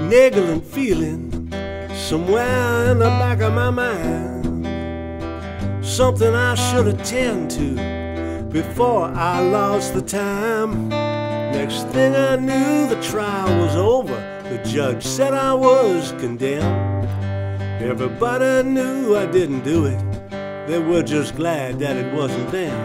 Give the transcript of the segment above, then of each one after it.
niggling feeling somewhere in the back of my mind, something I should attend to before I lost the time. Next thing I knew, the trial was over. The judge said I was condemned. Everybody knew I didn't do it. They were just glad that it wasn't them.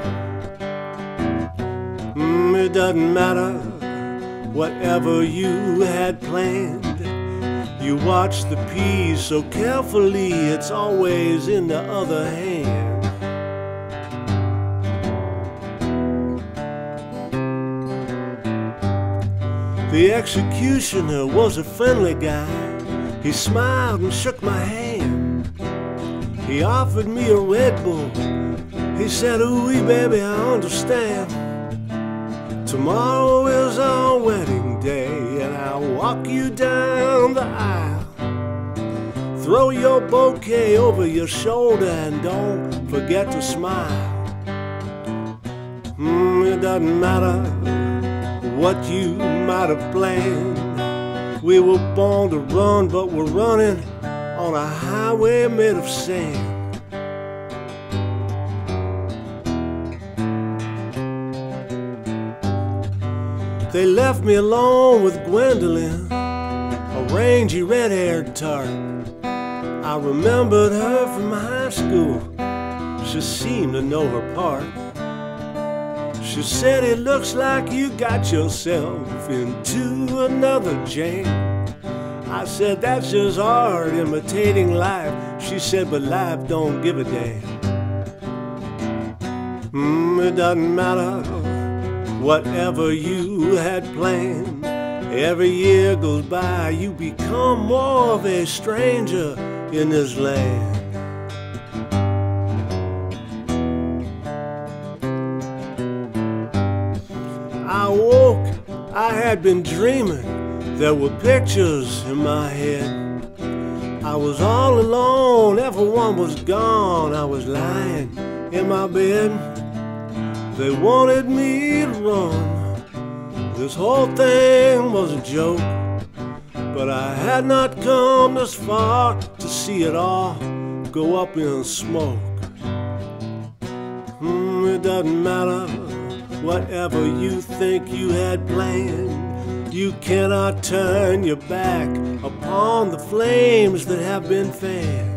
It doesn't matter whatever you had planned. You watch the piece so carefully, it's always in the other hand. The executioner was a friendly guy. He smiled and shook my hand. He offered me a Red Bull. He said, "Ooh, baby, I understand. Tomorrow is our wedding day, and I'll walk you down the aisle. Throw your bouquet over your shoulder and don't forget to smile." It doesn't matter what you might have planned. We were born to run, but we're running on a highway made of sand. They left me alone with Gwendolyn, a rangy red-haired tart. I remembered her from high school. She seemed to know her part. She said, "It looks like you got yourself into another jam." I said, "That's just art imitating life." She said, "But life don't give a damn." It doesn't matter whatever you had planned. Every year goes by, you become more of a stranger in this land. I woke, I had been dreaming. There were pictures in my head. I was all alone, everyone was gone. I was lying in my bed. They wanted me to run. This whole thing was a joke, but I had not come this far to see it all go up in smoke. It doesn't matter whatever you think you had planned. You cannot turn your back upon the flames that have been fanned.